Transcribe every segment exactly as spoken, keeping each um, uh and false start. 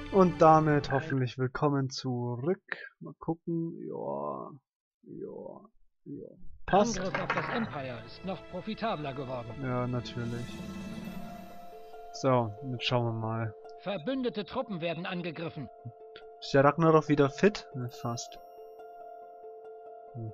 Und damit hoffentlich willkommen zurück. Mal gucken. Ja, ja, ja. Passt. Angriff auf das Empire ist noch profitabler geworden. Ja, natürlich. So, jetzt schauen wir mal. Verbündete Truppen werden angegriffen. Ist der Ragnarok wieder fit? Ne, fast. Hm.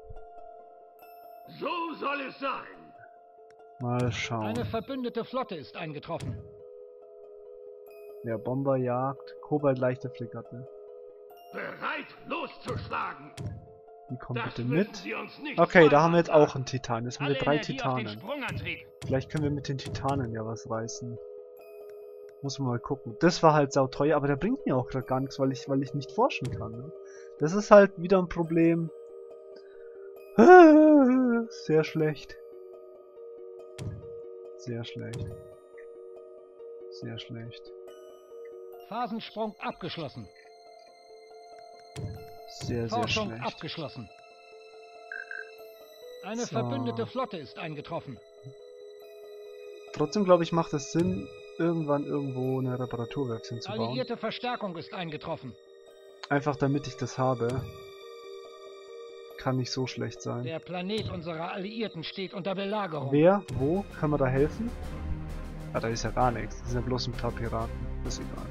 So soll es sein. Mal schauen. Eine verbündete Flotte ist eingetroffen. Ja, Bomberjagd, Kobalt leichte Fregatte. Bereit loszuschlagen. Die kommt Das bitte müssen mit. Sie uns nicht Okay, da zweimal haben wir jetzt sagen. auch einen Titan. Jetzt haben wir Alle drei Energie auf den Titanen. Sprungantrieb. Vielleicht können wir mit den Titanen ja was reißen. Muss man mal gucken. Das war halt sauteuer, aber der bringt mir auch grad gar nichts, weil ich, weil ich nicht forschen kann. Ne? Das ist halt wieder ein Problem. Sehr schlecht. Sehr schlecht. Sehr schlecht. Phasensprung abgeschlossen. Sehr, sehr Forschung schlecht. abgeschlossen. Eine So. verbündete Flotte ist eingetroffen. Trotzdem glaube ich, macht es Sinn, irgendwann irgendwo eine Reparaturwerft hinzubauen. Alliierte Verstärkung ist eingetroffen. Einfach damit ich das habe. Kann nicht so schlecht sein. Der Planet unserer Alliierten steht unter Belagerung. Wer? Wo? Kann man da helfen? Ah, da ist ja gar nichts. Das sind ja bloß ein paar Piraten. Das ist egal.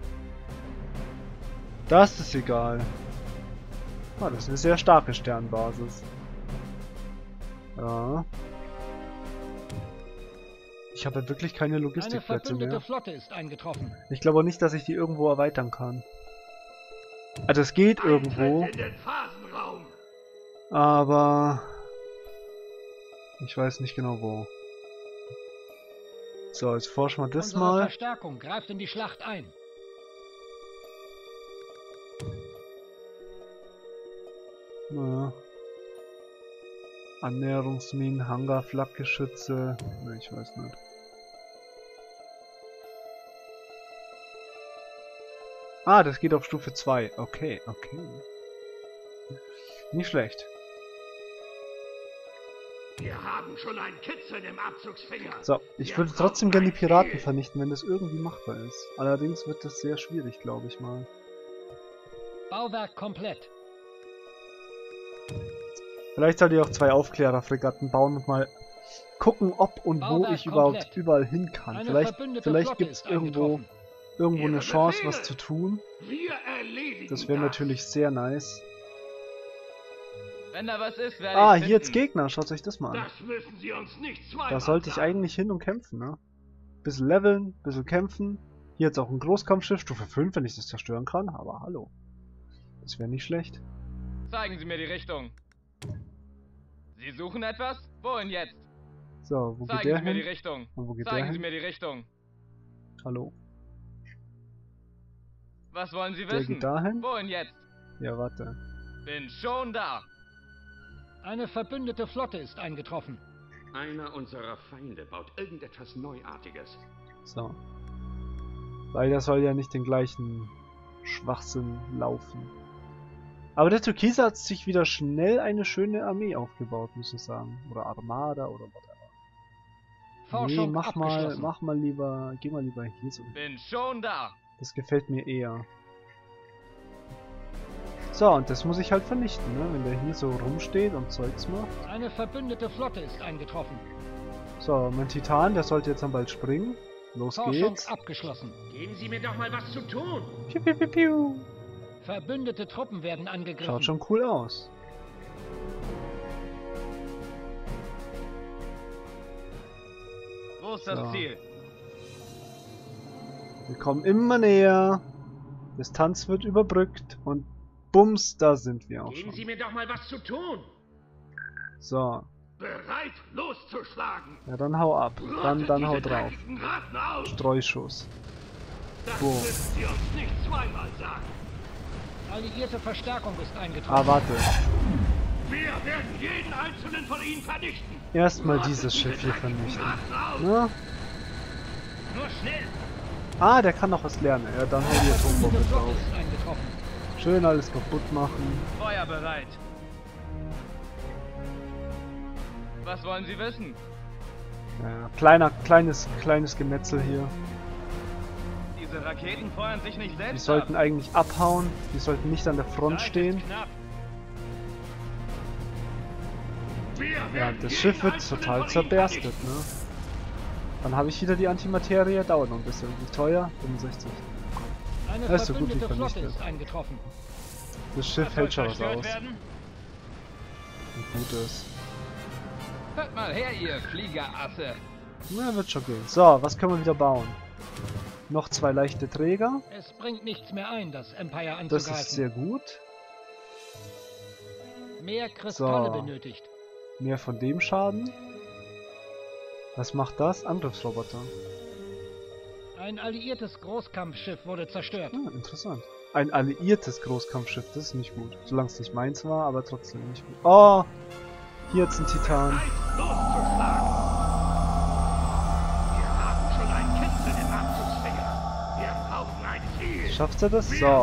Das ist egal. Ah, das ist eine sehr starke Sternbasis. Ja. Ich habe halt wirklich keine Eine Logistikplätze verbündete mehr. Flotte ist eingetroffen. Ich glaube auch nicht, dass ich die irgendwo erweitern kann. Also es geht irgendwo, Eintritt in den Phasenraum. aber ich weiß nicht genau wo. So, jetzt forschen wir das Unsere mal. Verstärkung greift in die Schlacht ein. Naja. Annäherungsminen, Hangar, Flakgeschütze. Ne, ich weiß nicht. Ah, das geht auf Stufe zwei. Okay, okay. Nicht schlecht. Wir haben schon ein Kitzeln im Abzugsfinger. So, ich Wir würde brauchen trotzdem gerne die ein Piraten Ziel. vernichten, wenn das irgendwie machbar ist. Allerdings wird das sehr schwierig, glaube ich mal. Bauwerk komplett. Vielleicht sollte ich auch zwei Aufklärerfregatten bauen und mal gucken, ob und wo Bauwerk ich überhaupt komplett. überall hin kann. Eine Vielleicht, verbündete vielleicht Flotte gibt es ist irgendwo, eingetroffen. irgendwo eine Ihre Chance, Befehle. was zu tun. Wir erledigen Das wäre natürlich sehr nice. Wenn da was ist, werde Ah, ich hier jetzt finden. Gegner. Schaut euch das mal an. Das müssen Sie uns nicht zweimal Da sollte ich sagen. eigentlich hin und kämpfen, ne? Bisschen leveln, bisschen kämpfen. Hier jetzt auch ein Großkampfschiff, Stufe fünf, wenn ich das zerstören kann. Aber hallo. Das wäre nicht schlecht. Zeigen Sie mir die Richtung. Sie suchen etwas? Wohin jetzt? So, wo geht Zeigen der Sie mir die hin? Richtung. Und wo geht der Zeigen Sie hin? mir die Richtung. Hallo. Was wollen Sie Der wissen? geht dahin? Wohin jetzt? Ja, warte. Bin schon da. Eine verbündete Flotte ist eingetroffen. Einer unserer Feinde baut irgendetwas Neuartiges. So. Weil das soll ja nicht den gleichen Schwachsinn laufen. Aber der Türkise hat sich wieder schnell eine schöne Armee aufgebaut, muss ich sagen. Oder Armada oder whatever. Nee, Forschung mach mal, abgeschlossen. mach mal lieber, geh mal lieber hier so. Bin schon da. Das gefällt mir eher. So, und das muss ich halt vernichten, ne? Wenn der hier so rumsteht und Zeugs macht. Eine verbündete Flotte ist eingetroffen. So, mein Titan, der sollte jetzt dann bald springen. Los Forschung geht's. abgeschlossen. Geben Sie mir doch mal was zu tun. Piu, piu, piu, piu. Verbündete Truppen werden angegriffen. Schaut schon cool aus. Wo ist das So. Ziel? Wir kommen immer näher. Distanz wird überbrückt und bums, da sind wir auch Geben schon. Sie mir doch mal was zu tun. So, Bereit loszuschlagen. ja dann hau ab. Dann, dann hau Rottet diese drauf. dreckigen Ratten aus. Streuschuss. Das Wo? müssen Sie uns nicht zweimal sagen. Alliierte Verstärkung ist Ah, eingetroffen. warte. Wir werden jeden einzelnen von Ihnen vernichten. Erstmal Rottet dieses diese Schiff hier dreckigen vernichten. Ratten aus. Ne? Nur schnell. Ah, der kann noch was lernen. Ja, dann hau die Eine Atombombe verbündete Flotte drauf. ist eingetroffen. Schön alles kaputt machen. Feuer bereit. Was wollen Sie wissen? Ja, kleiner, kleines, kleines Gemetzel hier. Die Diese Raketen feuern sich nicht selbst Die sollten ab. eigentlich abhauen. Die sollten nicht an der Front stehen. Ja, das Schiff wird total zerberstet, ne? Dann habe ich wieder die Antimaterie. Dauert noch ein bisschen. Wie teuer? fünfundsechzig. Eine Das ist so gut wie verbündete Flotte vernichtet. ist eingetroffen. Das Schiff hält schon was aus. Werden? Ein gutes. Hört mal her, ihr Fliegerasse. Na, wird schon gehen. So, was können wir wieder bauen? Noch zwei leichte Träger. Es bringt nichts mehr ein, das Empire Das anzugreifen. ist sehr gut. Mehr Kristalle So. benötigt. Mehr von dem Schaden. Was macht das? Angriffsroboter. Ein alliiertes Großkampfschiff wurde zerstört. Ah, interessant. Ein alliiertes Großkampfschiff, das ist nicht gut. Solange es nicht meins war, aber trotzdem nicht gut. Oh! Hier jetzt ein Titan. Schafft er das? So.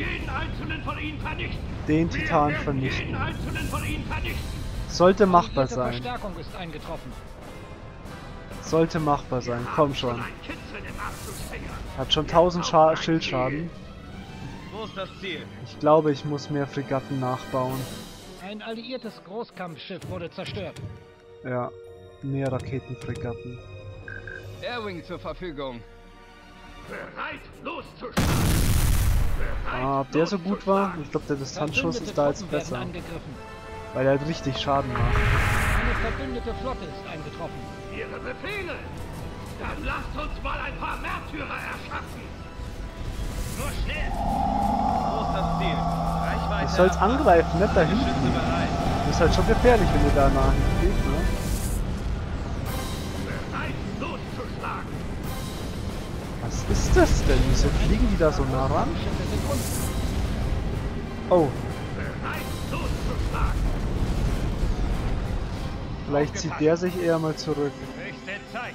Den Titan vernichten. Sollte machbar Alliierte sein. Verstärkung ist eingetroffen. Sollte machbar sein. Komm schon. Hat schon tausend Scha Schildschaden. Wo ist das Ziel? Ich glaube, ich muss mehr Fregatten nachbauen. Ein alliiertes Großkampfschiff wurde zerstört. Ja. Mehr Raketenfregatten. Airwing zur Verfügung. Bereit, loszuschlagen! Ah, ob der so gut war? Ich glaube, der Distanzschuss ist da jetzt Truppen werden besser. angegriffen. Weil er halt richtig Schaden macht. Eine verbündete Flotte ist eingetroffen. Ihre Befehle! Dann lasst uns mal ein paar Märtyrer erschaffen! Nur schnell! Wo ist das Ziel? Reichweite. Du sollst erfasst. angreifen, nicht da Geschütze hinten. bereit. Das ist halt schon gefährlich, wenn du da nach hinten gehst, ne? Bereit, loszuschlagen! Was ist das denn? Wieso fliegen die da so nah ran? Schiffe sind unten. Oh, Bereit, loszuschlagen! vielleicht zieht der sich eher mal zurück. Höchste Zeit.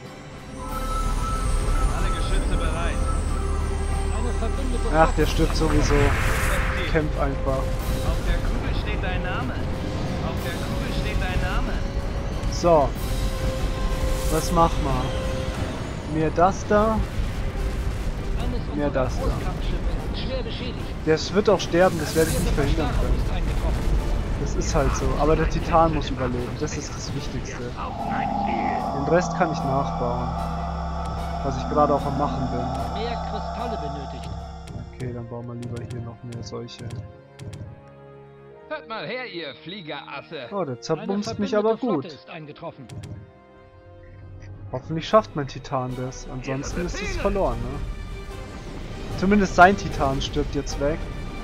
Alle Geschütze bereit. Eine verbündete Ach, Flotte der stirbt sowieso. Das Ziel. Kämpft einfach. Auf der Kugel steht dein Name. Auf der Kugel steht dein Name. So. Was machen wir? Mehr das da. Eines Mehr unserer das da. Großkampfschiffe ist schwer beschädigt. Das wird auch sterben, das werde ich nicht Alliierte verhindern Verstärkung können. ist eingetroffen. Das ist halt so. Aber der Titan muss überleben. Das ist das Wichtigste. Den Rest kann ich nachbauen. Was ich gerade auch am machen bin. Mehr Kristalle benötigt. Okay, dann bauen wir lieber hier noch mehr solche. Hört mal her, ihr Fliegerasse. Oh, der Eine zerbumst mich verbündete aber Flotte gut. ist eingetroffen. Hoffentlich schafft mein Titan das. Ansonsten ist es verloren, ne? Zumindest sein Titan stirbt jetzt weg.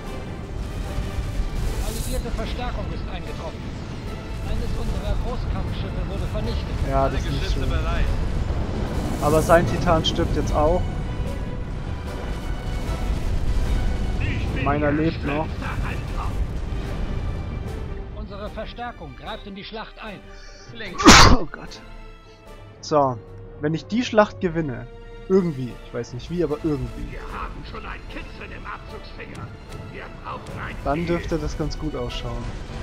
Alliierte Verstärkung ist eingetroffen. Eines unserer Großkampfschiffe wurde vernichtet. Ja, Alle das ist nicht Geschütze schön. bereit. Aber sein Titan stirbt jetzt auch. Meiner lebt noch. Unsere Verstärkung greift in die Schlacht ein. Klingt. Oh Gott. So, wenn ich die Schlacht gewinne, irgendwie, ich weiß nicht wie, aber irgendwie, Wir haben schon ein Kitzeln im Abzugsfinger. Wir brauchen ein dann Ziel. dürfte das ganz gut ausschauen.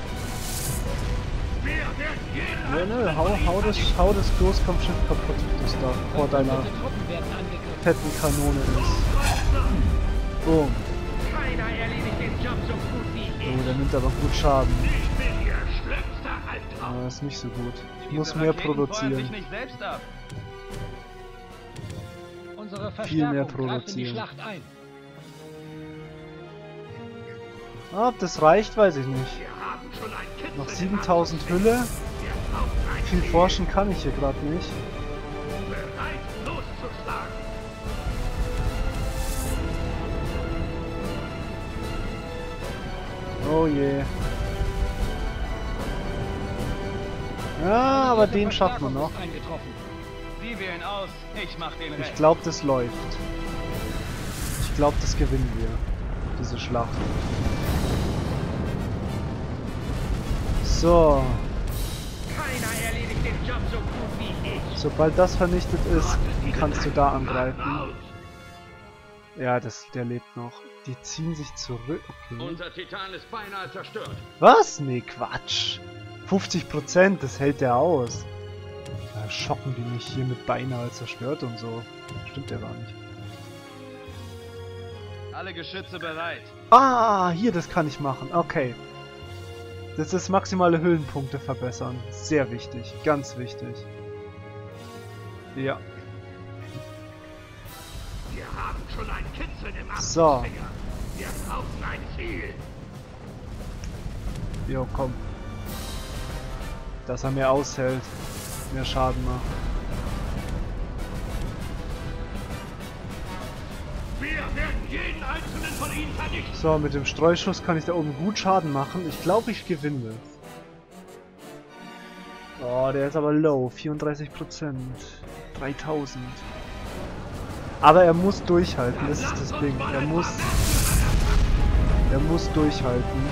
Wir werden jeden Ja, nö, hau, hau, das, hau das Großkampfschiff kaputt, das da vor deiner Verbündete Truppen werden angegriffen. fetten Kanone ist. Boom. Keiner erledigt den Job so gut wie ich. Oh, der nimmt aber gut Schaden. Ich bin ihr schlimmster Albtraum. Aber das ist nicht so gut. Ich Diese muss mehr Raketen feuern produzieren. sich nicht selbst ab. Unsere Viel mehr Verstärkung greift in die produzieren. Schlacht ein. Ah, ob das reicht, weiß ich nicht. Wir haben schon ein Kitzeln Noch im siebentausend Abzugsfinger. Hülle. Wir brauchen ein Viel Ziel. forschen kann ich hier gerade nicht. Bereit, loszuschlagen. Oh je. Ja, aber Alliierte den schafft man Verstärkung noch. ist eingetroffen. Sie wählen aus, ich mach den Rest. Ich glaube, das läuft. Ich glaube, das gewinnen wir. Diese Schlacht. So, Keiner erledigt den Job so gut wie ich. sobald das vernichtet ist, kannst du da Mann angreifen. raus. Ja, das, der lebt noch. Die ziehen sich zurück. Okay. Unser Titan ist beinahe zerstört. Was? Nee, Quatsch. fünfzig Prozent, das hält der aus. Da schocken die mich hier mit beinahe zerstört und so. Stimmt ja gar nicht. Alle Geschütze bereit. Ah, hier, das kann ich machen. Okay. Das ist maximale Höhlenpunkte verbessern. Sehr wichtig. Ganz wichtig. Ja. Wir haben schon ein Kitzeln im So. Abzugsfinger. Wir brauchen ein Ziel. Jo, komm. Dass er mehr aushält. Mehr Schaden macht. Wir werden jeden einzelnen von ihnen vernichten. So, mit dem Streuschuss kann ich da oben gut Schaden machen. Ich glaube, ich gewinne. Oh, der ist aber low. vierunddreißig Prozent. dreitausend. Aber er muss durchhalten. Das ist das Ding. Er muss... Er muss durchhalten.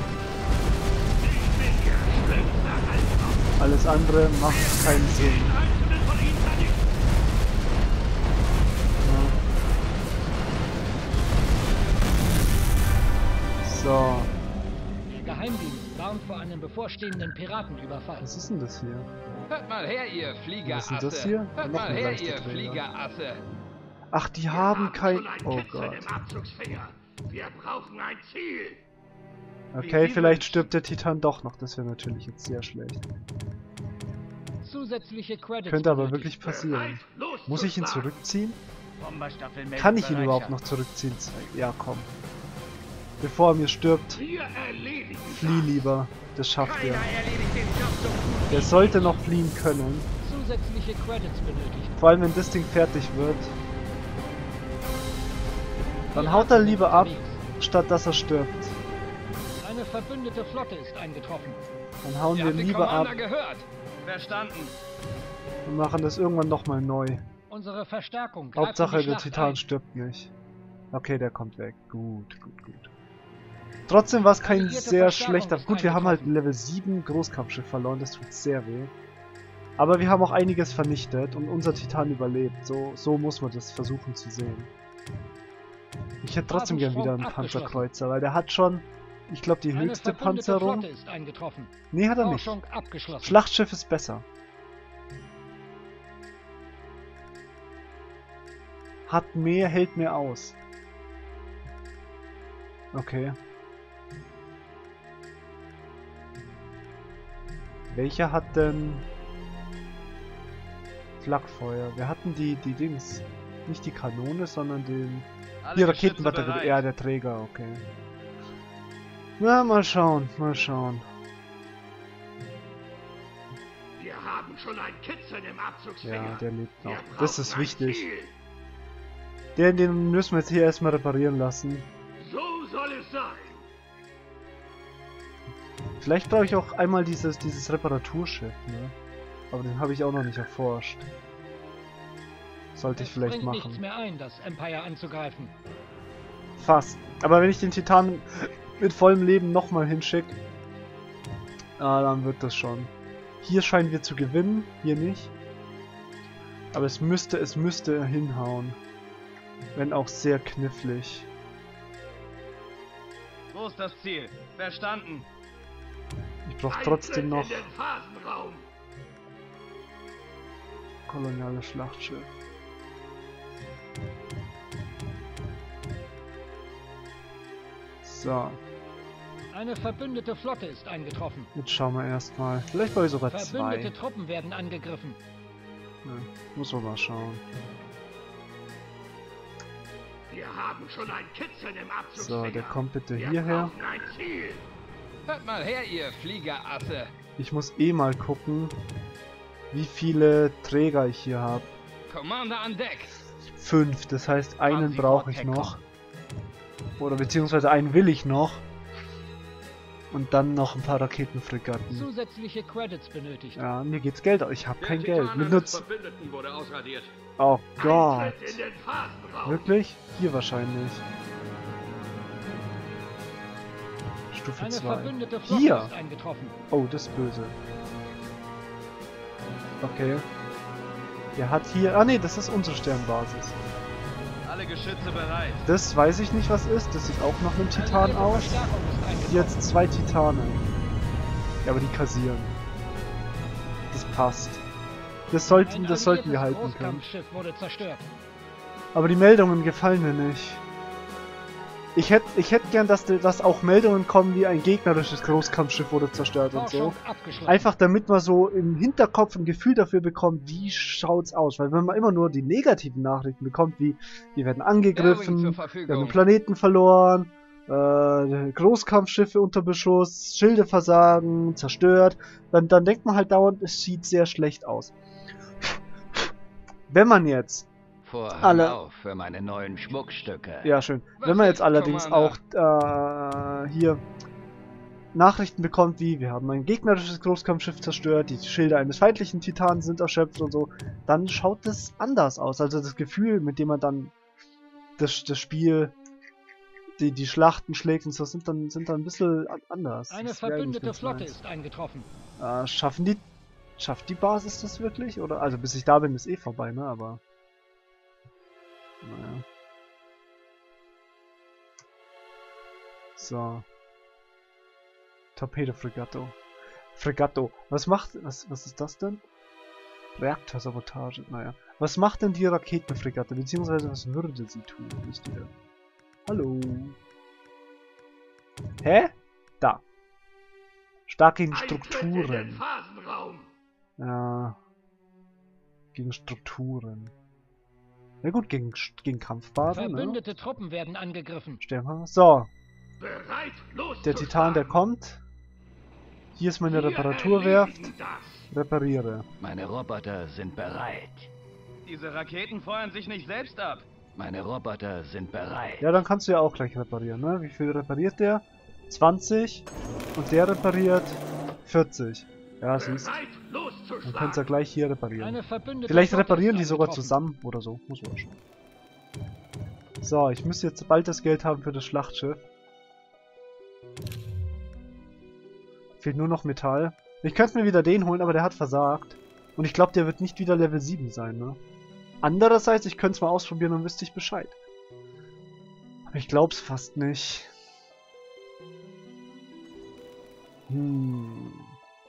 Alles andere macht keinen Sinn. So. Der Geheimdienst warnt vor einem bevorstehenden Piratenüberfall. Was ist denn das hier? Hört mal her, ihr Fliegerasse. Was ist das hier? Hört Noch mal ein her, leichter ihr Träger. Fliegerasse. Ach, die haben kein... schon ein Oh Kitzeln Gott. im Abzugsfinger. Wir brauchen ein Ziel. Okay, vielleicht stirbt der Titan doch noch. Das wäre natürlich jetzt sehr schlecht. Zusätzliche Credits. Könnte aber benötigt. wirklich passieren. Muss ich ihn zurückziehen? Bomberstaffel meldet Kann ich ihn Bereitschaft. überhaupt noch zurückziehen? Ja, komm. Bevor er mir stirbt, Wir erledigen flieh lieber. Das schafft er. Keiner erledigt den Job so gut. Der sollte noch fliehen können. Zusätzliche Credits benötigt. Vor allem, wenn das Ding fertig wird. Dann haut er lieber ab, statt dass er stirbt. Eine verbündete Flotte ist eingetroffen. Dann hauen Ihr wir habt den lieber ab Commander gehört. Verstanden. und machen das irgendwann nochmal neu. Unsere Verstärkung greift Hauptsache, in die der Schlacht Titan ein. stirbt nicht. Okay, der kommt weg. Gut, gut, gut. Trotzdem war es kein Alliierte sehr Verstärkung schlechter... ist Gut, wir haben halt ein eingetroffen. Level sieben Großkampfschiff verloren, das tut sehr weh. Aber wir haben auch einiges vernichtet und unser Titan überlebt. So, so muss man das versuchen zu sehen. Ich hätte trotzdem gern wieder einen Abgeschlossen. Panzerkreuzer, weil der hat schon, ich glaube, die Eine höchste verbündete Panzerung. Flotte ist eingetroffen. Nee, hat er nicht. Forschung abgeschlossen. Schlachtschiff ist besser. Hat mehr, hält mehr aus. Okay. Welcher hat denn Flakfeuer? Wir hatten die, die Dings. Nicht die Kanone, sondern den... Alle Die Geschütze Raketenbatterie. bereit. Ja, der Träger, okay. Na, mal schauen, mal schauen. Wir haben schon ein Kitzeln im Abzugsfinger. Ja, der lebt noch. Wir Das ist brauchen ein wichtig. Ziel. Den, den müssen wir jetzt hier erstmal reparieren lassen. So soll es sein. Vielleicht brauche ich auch einmal dieses, dieses Reparaturschiff, ne? Aber den habe ich auch noch nicht erforscht. Sollte ich Es vielleicht bringt nichts machen. mehr ein, das Empire anzugreifen. Fast. Aber wenn ich den Titan mit vollem Leben nochmal hinschicke, ah, dann wird das schon. Hier scheinen wir zu gewinnen, hier nicht. Aber es müsste, es müsste hinhauen. Wenn auch sehr knifflig. Wo ist das Ziel? Verstanden. Ich brauche Eintritt trotzdem noch in den Phasenraum. koloniales Schlachtschiff. So, Eine verbündete Flotte ist eingetroffen. jetzt schauen wir erstmal. Vielleicht brauche ich sogar Verbündete zwei. Truppen werden angegriffen. Ja, muss man mal schauen. Wir haben schon ein Kitzeln im So, Abzugsfinger. der kommt bitte Wir hierher. brauchen ein Ziel. Hört mal her, ihr Fliegerasse. Ich muss eh mal gucken, wie viele Träger ich hier habe. Commander an Deck. Fünf, das heißt einen Fahren Sie brauche fort, ich Hector. noch. Oder beziehungsweise einen will ich noch. Und dann noch ein paar Raketenfregatten. Zusätzliche Credits benötigt. Ja, mir geht's Geld aus. Ich habe kein Der Geld. Titan Mir eines nutzt. Verbündeten wurde ausradiert. Oh Gott. Eintritt in den Phasenraum. Wirklich? Hier wahrscheinlich. Stufe Eine zwei. verbündete Flotte Hier! ist eingetroffen. Oh, das ist böse. Okay. Der hat hier... Ah ne, das ist unsere Sternbasis. Alle Geschütze bereit. Das weiß ich nicht, was ist. Das sieht auch nach einem Titan Alliierte aus. Verstärkung ist eingetroffen. Jetzt zwei Titanen. Ja, aber die kassieren. Das passt. Das sollten, Ein das sollten wir alliiertes halten können. Großkampfschiff wurde zerstört. Aber die Meldungen gefallen mir nicht. Ich hätte ich hätt gern, dass, dass auch Meldungen kommen, wie ein gegnerisches Großkampfschiff wurde zerstört und so. Forschung abgeschlossen. Einfach damit man so im Hinterkopf ein Gefühl dafür bekommt, wie schaut's aus. Weil wenn man immer nur die negativen Nachrichten bekommt, wie die werden angegriffen, Bearing zur wir haben Verfügung. einen Planeten verloren, äh, Großkampfschiffe unter Beschuss, Schilde versagen, zerstört, dann, dann denkt man halt dauernd, es sieht sehr schlecht aus. Wenn man jetzt Vorhang Alle- auf für meine neuen Schmuckstücke. Ja, schön. Was Wenn man jetzt ist, allerdings auch Commander? äh, hier Nachrichten bekommt, wie wir haben ein gegnerisches Großkampfschiff zerstört, die Schilde eines feindlichen Titanen sind erschöpft und so, dann schaut das anders aus. Also das Gefühl, mit dem man dann das, das Spiel, die, die Schlachten schlägt und so, sind dann, sind dann ein bisschen a- anders. Eine Das wäre eigentlich verbündete ganz Flotte nice. ist eingetroffen. Äh, schaffen die, schafft die Basis das wirklich? Oder, also bis ich da bin, ist eh vorbei, ne, aber... Naja. So. Torpedo-Fregatto. Fregatto. Was macht... Was, was ist das denn? Reaktorsabotage. Naja. Was macht denn die Raketenfregatte? Beziehungsweise was würde sie tun? Wisst ihr? Hallo. Hä? Da. Stark gegen Eintritt in den Strukturen. Phasenraum. Ja. Gegen Strukturen. Na gut, gegen, gegen Kampfbasen, ne? Verbündete Truppen werden angegriffen. Stellen wir. So, Bereit, loszuschlagen. der Titan, der kommt. Hier ist meine Wir Reparaturwerft. erledigen das. Repariere. Meine Roboter sind bereit. Diese Raketen feuern sich nicht selbst ab. Meine Roboter sind bereit. Ja, dann kannst du ja auch gleich reparieren, ne? Wie viel repariert der? zwanzig. Und der repariert vierzig. Ja, siehst. Bereit, Dann loszuschlagen. kannst du ja gleich hier reparieren. Eine verbündete Vielleicht Flotte reparieren ist die sogar eingetroffen. zusammen oder so. Muss man schon. So, ich müsste jetzt bald das Geld haben für das Schlachtschiff. Fehlt nur noch Metall. Ich könnte mir wieder den holen, aber der hat versagt. Und ich glaube, der wird nicht wieder Level sieben sein, ne? Andererseits, ich könnte es mal ausprobieren und wüsste ich Bescheid. Aber ich glaub's fast nicht. Hm.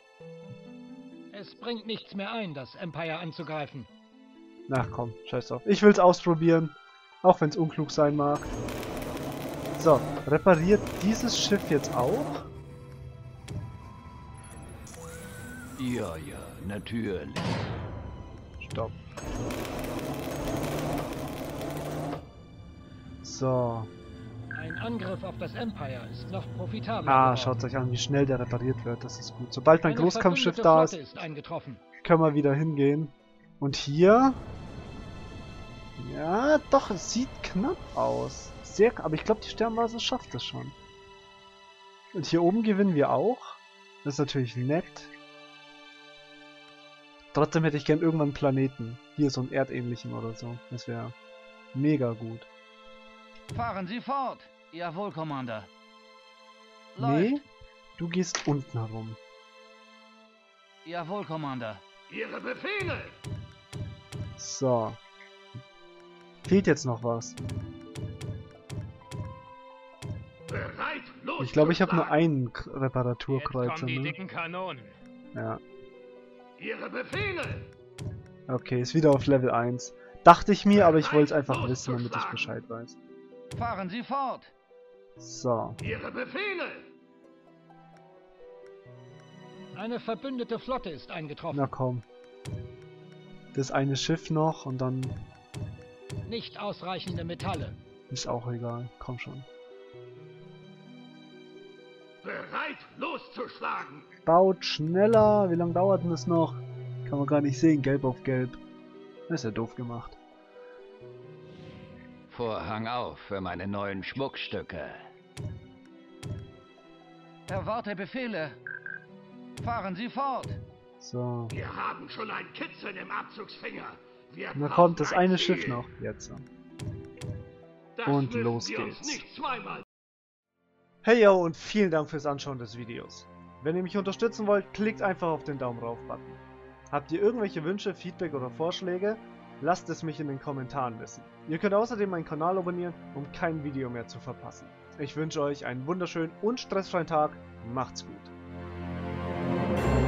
Es bringt nichts mehr ein, das Empire anzugreifen. Na komm, scheiß drauf. Ich will's ausprobieren. Auch wenn's unklug sein mag. So, repariert dieses Schiff jetzt auch? Ja, ja, natürlich. Stopp. So. Ein Angriff auf das Empire ist noch profitabel. Ah, geworden. schaut euch an, wie schnell der repariert wird. Das ist gut. Sobald mein Eine Großkampfschiff verbündete da Flotte ist, ist eingetroffen. können wir wieder hingehen. Und hier... Ja, doch, es sieht knapp aus. Sehr, aber ich glaube, die Sternbasis schafft es schon. Und hier oben gewinnen wir auch. Das ist natürlich nett. Trotzdem hätte ich gern irgendwann einen Planeten. Hier so einen erdähnlichen oder so. Das wäre mega gut. Fahren Sie fort. Jawohl, Commander. Nee, du gehst unten herum. Jawohl, Commander. Ihre Befehle. So. Fehlt jetzt noch was. Bereit, loszuschlagen. Ich glaube, ich habe nur einen K- Jetzt kommen Reparaturkreuzer, die ne? dicken Kanonen. Ja. Ihre Befehle. Okay, ist wieder auf Level eins. Dachte ich mir, aber ich wollte es einfach wissen, damit ich Bescheid weiß. Fahren Sie fort. So. Ihre Befehle. Eine verbündete Flotte ist eingetroffen. Na komm. Das eine Schiff noch und dann Nicht ausreichende Metalle. ist auch egal. Komm schon. Bereit, loszuschlagen. Baut schneller. Wie lange dauert denn das noch? Kann man gar nicht sehen. Gelb auf gelb. Das ist ja doof gemacht. Vorhang auf für meine neuen Schmuckstücke. Erwarte Befehle. Fahren Sie fort. So. Wir haben schon ein Kitzeln im Abzugsfinger. Wir Na brauchen kommt, das ein eine Ziel. Schiff noch. Jetzt. Das Und müssen los wir uns geht's. nicht zweimal. Hey yo und vielen Dank fürs Anschauen des Videos. Wenn ihr mich unterstützen wollt, klickt einfach auf den Daumen rauf Button. Habt ihr irgendwelche Wünsche, Feedback oder Vorschläge? Lasst es mich in den Kommentaren wissen. Ihr könnt außerdem meinen Kanal abonnieren, um kein Video mehr zu verpassen. Ich wünsche euch einen wunderschönen und stressfreien Tag. Macht's gut.